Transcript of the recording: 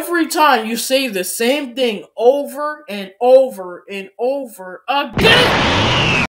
every time you say the same thing over and over and over again.